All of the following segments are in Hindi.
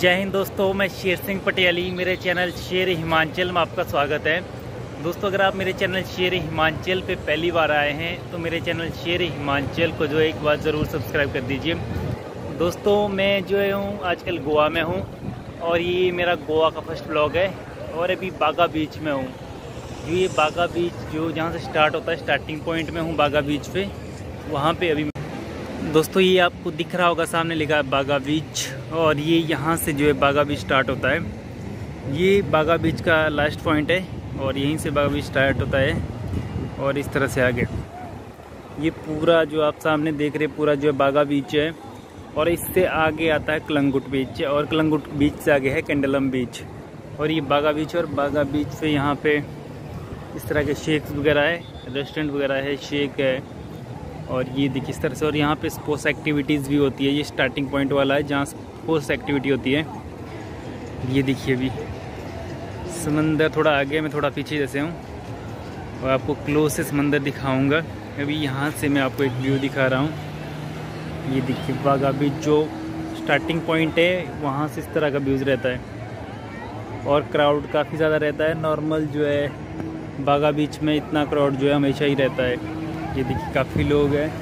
जय हिंद दोस्तों, मैं शेर सिंह पटियाली। मेरे चैनल शेर हिमाचल में आपका स्वागत है। दोस्तों, अगर आप मेरे चैनल शेर हिमाचल पे पहली बार आए हैं तो मेरे चैनल शेर हिमाचल को जो है एक बार ज़रूर सब्सक्राइब कर दीजिए। दोस्तों, मैं जो हूँ आजकल गोवा में हूँ और ये मेरा गोवा का फर्स्ट ब्लॉग है और अभी बागा बीच में हूँ। जो ये बागा बीच जो जहाँ से स्टार्ट होता है, स्टार्टिंग पॉइंट में हूँ बागा बीच पे, वहाँ पे अभी दोस्तों ये आपको दिख रहा होगा, सामने लिखा है बागा बीच और ये यहाँ से जो है बागा बीच स्टार्ट होता है। ये बागा बीच का लास्ट पॉइंट है और यहीं से बागा बीच स्टार्ट होता है और इस तरह से आगे ये पूरा जो आप सामने देख रहे हैं पूरा जो है बागा बीच है और इससे आगे आता है कलंगुट बीच और कलंगुट बीच से आगे है कैंडलम बीच और ये बागा बीच। और बागा बीच से यहाँ पे इस तरह के शेक्स वगैरह है, रेस्टोरेंट वगैरह है, शेक है और ये देखिए इस तरह से। और यहाँ पे स्पोर्ट्स एक्टिविटीज़ भी होती है। ये स्टार्टिंग पॉइंट वाला है जहाँ स्पोर्ट्स एक्टिविटी होती है। ये देखिए अभी समंदर थोड़ा आगे, मैं थोड़ा पीछे जैसे हूँ और आपको क्लोज से समंदर दिखाऊंगा। अभी यहाँ से मैं आपको एक व्यू दिखा रहा हूँ। ये देखिए बागा बीच जो स्टार्टिंग पॉइंट है वहाँ से इस तरह का व्यूज़ रहता है और क्राउड काफ़ी ज़्यादा रहता है। नॉर्मल जो है बागा बीच में इतना क्राउड जो है हमेशा ही रहता है। ये देखिए काफ़ी लोग हैं,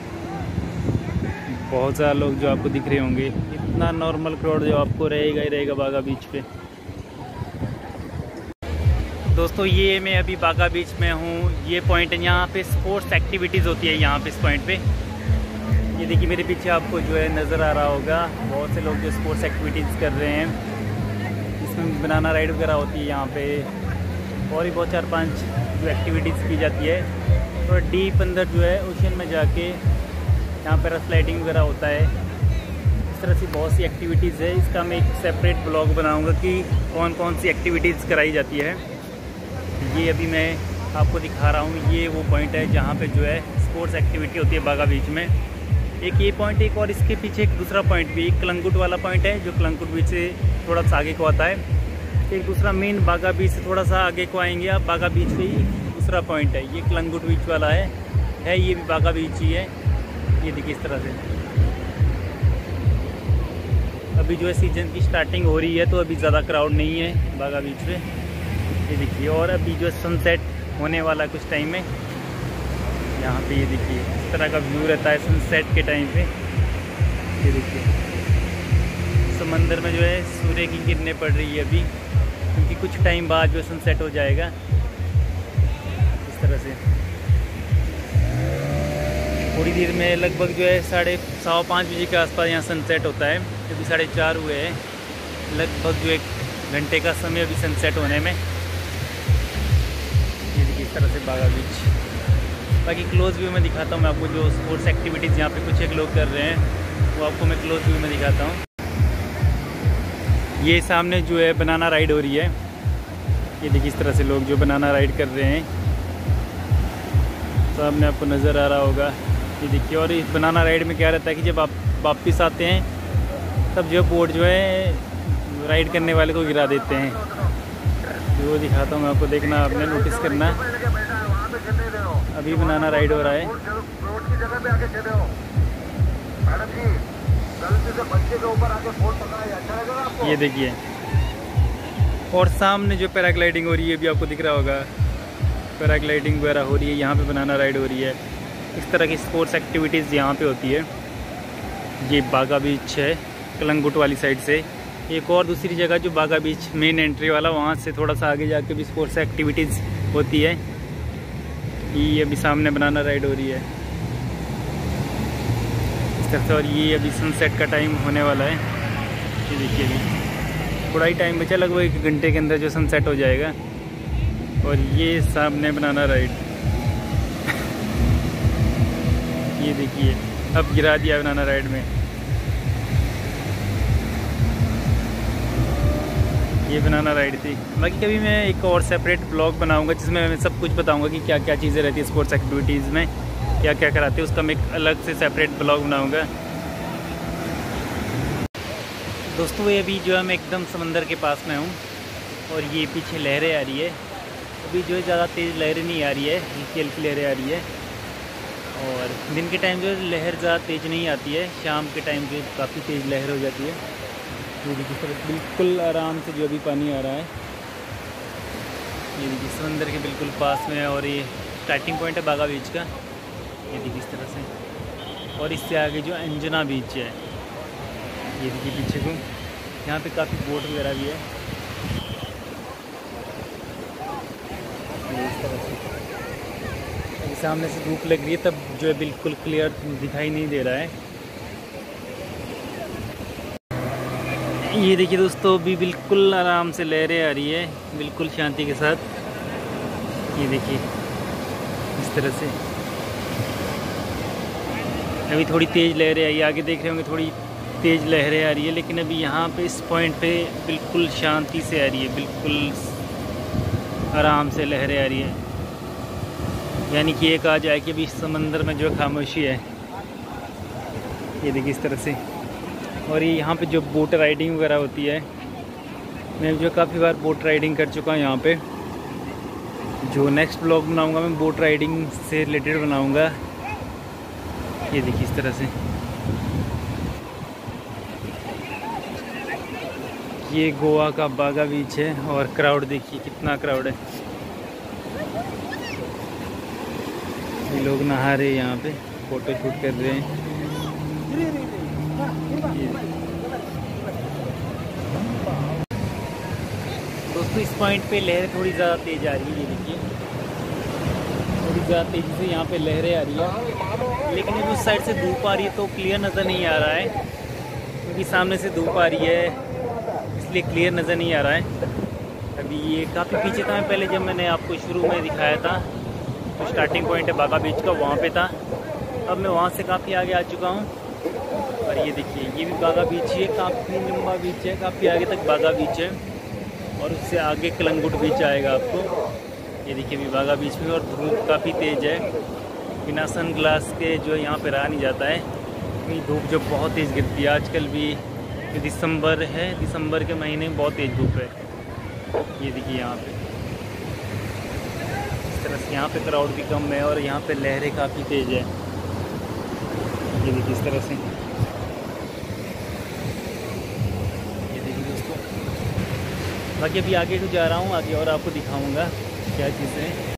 बहुत ज़्यादा लोग जो आपको दिख रहे होंगे। इतना नॉर्मल क्राउड जो आपको रहेगा ही रहेगा बागा बीच पे। दोस्तों, ये मैं अभी बागा बीच में हूँ। ये पॉइंट है, यहाँ पे स्पोर्ट्स एक्टिविटीज़ होती है यहाँ पे इस पॉइंट पे। ये देखिए मेरे पीछे आपको जो है नज़र आ रहा होगा, बहुत से लोग जो स्पोर्ट्स एक्टिविटीज़ कर रहे हैं। इसमें बनाना राइड वगैरह होती है यहाँ पे और भी बहुत 4-5 जो एक्टिविटीज़ की जाती है। थोड़ा डीप अंदर जो है ओशन में जाके यहाँ पर स्लाइडिंग वगैरह होता है। इस तरह से बहुत सी एक्टिविटीज़ है। इसका मैं एक सेपरेट ब्लॉग बनाऊंगा कि कौन कौन सी एक्टिविटीज़ कराई जाती है। ये अभी मैं आपको दिखा रहा हूँ। ये वो पॉइंट है जहाँ पे जो है स्पोर्ट्स एक्टिविटी होती है बागा बीच में। एक ये पॉइंट, एक और इसके पीछे एक दूसरा पॉइंट भी, एक कलंगुट वाला पॉइंट है जो कलंगुट बीच से थोड़ा सा आगे को आता है। एक दूसरा मेन बागा बीच से थोड़ा सा आगे को आएंगे आप, बागा बीच पे ही दूसरा पॉइंट है। ये कलंगुट बीच वाला है ये भी बागा बीच ही है। ये देखिए इस तरह से। अभी जो है सीजन की स्टार्टिंग हो रही है तो अभी ज़्यादा क्राउड नहीं है बागा बीच पे। ये देखिए, और अभी जो सनसेट होने वाला कुछ टाइम में यहाँ पे ये देखिए इस तरह का व्यू रहता है सनसेट के टाइम पे। ये देखिए समंदर में जो है सूर्य की किरणें पड़ रही है अभी, क्योंकि कुछ टाइम बाद जो सनसेट हो जाएगा इस तरह से। थोड़ी देर में लगभग जो है 4:30 बजे के आसपास यहाँ सनसेट होता है। अभी 4:30 हुए हैं, लगभग जो 1 घंटे का समय अभी सनसेट होने में। ये देखिए इस तरह से बागा बीच। बाकी क्लोज व्यू में दिखाता हूँ मैं आपको जो स्पोर्ट्स एक्टिविटीज़ यहाँ पे कुछ एक लोग कर रहे हैं वो आपको मैं क्लोज व्यू में दिखाता हूँ। ये सामने जो है बनाना राइड हो रही है। ये देखिए इस तरह से लोग जो बनाना राइड कर रहे हैं, सामने आपको नज़र आ रहा होगा। ये देखिए, और इस बनाना राइड में क्या रहता है कि जब आप वापस आते हैं तब जो बोर्ड जो है राइड करने वाले को गिरा देते हैं। तो वो दिखाता हूँ मैं आपको, देखना आपने नोटिस करना। अभी बनाना राइड हो रहा है। ये देखिए, और सामने जो पैराग्लाइडिंग हो रही है अभी आपको दिख रहा होगा, पैराग्लाइडिंग वगैरह हो रही है। यहाँ पे बनाना राइड हो रही है। इस तरह की स्पोर्ट्स एक्टिविटीज़ यहाँ पे होती है। ये बागा बीच है कलंगुट वाली साइड से। एक और दूसरी जगह जो बागा बीच मेन एंट्री वाला, वहाँ से थोड़ा सा आगे जाके भी स्पोर्ट्स एक्टिविटीज़ होती है। ये अभी सामने बनाना राइड हो रही है इस तरह से। और ये अभी सनसेट का टाइम होने वाला है। ये देखिए अभी थोड़ा ही टाइम बचा, लगभग 1 घंटे के अंदर जो सनसेट हो जाएगा। और ये सामने बनाना राइड ये देखिए अब गिरा दिया बनाना राइड में। ये बनाना राइड थी। बाकी कभी मैं एक और सेपरेट ब्लॉग बनाऊंगा जिसमें मैं सब कुछ बताऊंगा कि क्या क्या चीज़ें रहती है स्पोर्ट्स एक्टिविटीज़ में, क्या क्या कराते हैं, उसका मैं एक अलग से सेपरेट ब्लॉग बनाऊंगा। दोस्तों, ये अभी जो है मैं एकदम समंदर के पास में हूँ और ये पीछे लहरें आ रही है। अभी जो है ज़्यादा तेज़ लहरें नहीं आ रही है, हल्की हल्की लहरें आ रही है। और दिन के टाइम जो है लहर ज़्यादा तेज़ नहीं आती है, शाम के टाइम जो काफ़ी तेज़ लहर हो जाती है। ये देखिए सर, बिल्कुल आराम से जो अभी पानी आ रहा है, ये देखिए समंदर के बिल्कुल पास में है। और ये स्टार्टिंग पॉइंट है बागा बीच का, ये देखिए इस तरह से। और इससे आगे जो अंजना बीच है, ये देखिए पीछे को, यहाँ पे काफ़ी बोट वगैरह भी है, ये इस तरह से। अभी सामने से धूप लग रही है तब जो है बिल्कुल क्लियर दिखाई नहीं दे रहा है। ये देखिए दोस्तों, अभी बिल्कुल आराम से लहरें आ रही है, बिल्कुल शांति के साथ। ये देखिए इस तरह से। अभी थोड़ी तेज़ लहरें आई, आगे देख रहे होंगे थोड़ी तेज़ लहरें आ रही है, लेकिन अभी यहाँ पे इस पॉइंट पे बिल्कुल शांति से आ रही है, बिल्कुल आराम से लहरें आ रही है। यानी कि एक आ जाए कि अभी समंदर में जो खामोशी है, ये देखिए इस तरह से। और ये यहाँ पे जो बोट राइडिंग वगैरह होती है, मैं जो काफ़ी बार बोट राइडिंग कर चुका हूँ यहाँ पे। जो नेक्स्ट ब्लॉग बनाऊँगा मैं बोट राइडिंग से रिलेटेड बनाऊँगा। ये देखिए इस तरह से। ये गोवा का बागा बीच है और क्राउड देखिए कितना क्राउड है। ये लोग नहा रहे हैं यहाँ पे, फोटो शूट कर रहे हैं। दोस्तों इस पॉइंट पे लहरें थोड़ी ज़्यादा तेज़ आ रही है, ये देखिए थोड़ी ज़्यादा तेज़ी से यहाँ पे लहरें आ रही है। लेकिन अभी उस साइड से धूप आ रही है तो क्लियर नज़र नहीं आ रहा है, क्योंकि सामने से धूप आ रही है इसलिए क्लियर नज़र नहीं आ रहा है। अभी ये काफ़ी पीछे था, मैं पहले जब मैंने आपको शुरू में दिखाया था तो स्टार्टिंग पॉइंट है बागा बीच का, वहाँ पे था। अब मैं वहाँ से काफ़ी आगे आ चुका हूँ। और ये देखिए ये भी बागा बीच ही है, काफ़ी लंबा बीच है, काफ़ी आगे तक बागा बीच है। और उससे आगे कलंगुट बीच आएगा आपको। ये देखिए अभी बागा बीच में, और धूप काफ़ी तेज़ है, बिना सन ग्लास के जो यहाँ पे रहा नहीं जाता है, क्योंकि धूप जब बहुत तेज़ गिरती है। आजकल भी दिसंबर है, दिसंबर के महीने में बहुत तेज़ धूप है। ये देखिए यहाँ पे इस तरह से, यहाँ पे क्राउड भी कम है और यहाँ पे लहरें काफ़ी तेज़ है। ये देखिए इस तरह से। ये देखिए दोस्तों, बाकी अभी आगे को जा रहा हूँ, आगे और आपको दिखाऊंगा क्या चीज़ें हैं।